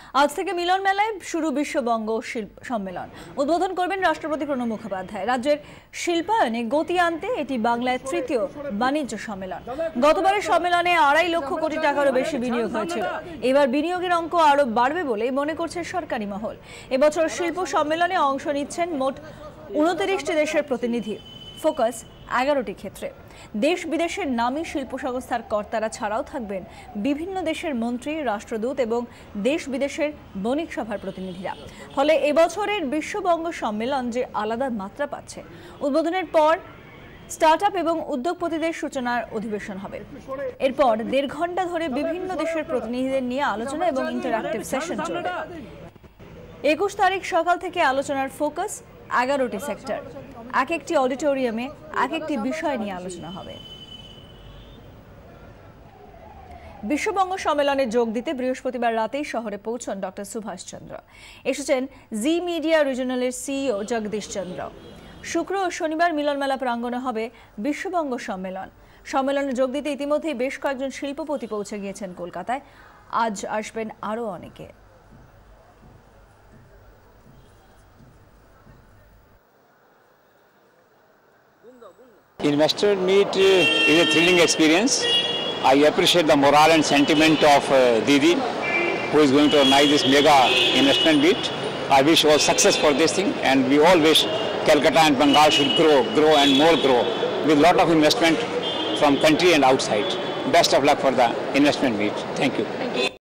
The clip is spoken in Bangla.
আজ থেকে মিলন মেলায় শুরু বিশ্ববঙ্গ শিল্প সম্মেলন। উদ্বোধন করবেন রাষ্ট্রপতি প্রণব মুখোপাধ্যায়। রাজ্যের শিল্পায়নে গতি আনতে এটি বাংলায় তৃতীয় বাণিজ্য সম্মেলন। গতবারের সম্মেলনে 2.5 লক্ষ কোটি টাকারও বেশি বিনিয়োগ হয়েছিল। এবার বিনিয়োগের অঙ্ক আরো বাড়বে বলে মনে করছে সরকারি মহল। এবছর শিল্প সম্মেলনে অংশ নিচ্ছেন মোট 29টি দেশের প্রতিনিধি। ফোকাস 11টি ক্ষেত্রে। দেশ বিদেশের নামী শিল্প সংস্থার কর্তারা ছাড়াও থাকবেন বিভিন্ন দেশের মন্ত্রী, রাষ্ট্রদূত এবং দেশ বিদেশের বণিক সভার প্রতিনিধিরা। ফলে এবছরের বিশ্ববঙ্গ সম্মেলন যে আলাদা মাত্রা পাচ্ছে। উদ্বোধনের পর স্টার্টআপ এবং উদ্যোগপতিদের সূচনার অধিবেশন হবে। এরপর 1.5 ঘন্টা ধরে বিভিন্ন দেশের প্রতিনিধিদের নিয়ে আলোচনা এবং ইন্টারঅ্যাক্টিভ সেশন চলবে। 21 তারিখ সকাল থেকে আলোচনার ফোকাস 11টি সেক্টর। এক একটি অডিটোরিয়ামে এক একটি বিষয় নিয়ে আলোচনা হবে। বিশ্ববঙ্গ সম্মেলনে যোগ দিতে বৃহস্পতিবার রাতেই শহরে পৌঁছন ডক্টর সুভাষ চন্দ্র। এসেছেন জি মিডিয়া রিজনালের সিইও জগদীশ চন্দ্র। শুক্র ও শনিবার মিলনমেলা প্রাঙ্গণে হবে বিশ্ববঙ্গ সম্মেলন। সম্মেলনে যোগ দিতে ইতিমধ্যেই বেশ কয়েকজন শিল্পপতি পৌঁছে গিয়েছেন কলকাতায়। আজ আসবেন আরও অনেকে। Investor meet is a thrilling experience. I appreciate the morale and sentiment of Didi, who is going to organize this mega investment meet. I wish all success for this thing, and we all wish Calcutta and Bengal should grow and more grow with a lot of investment from country and outside. Best of luck for the investment meet. Thank you.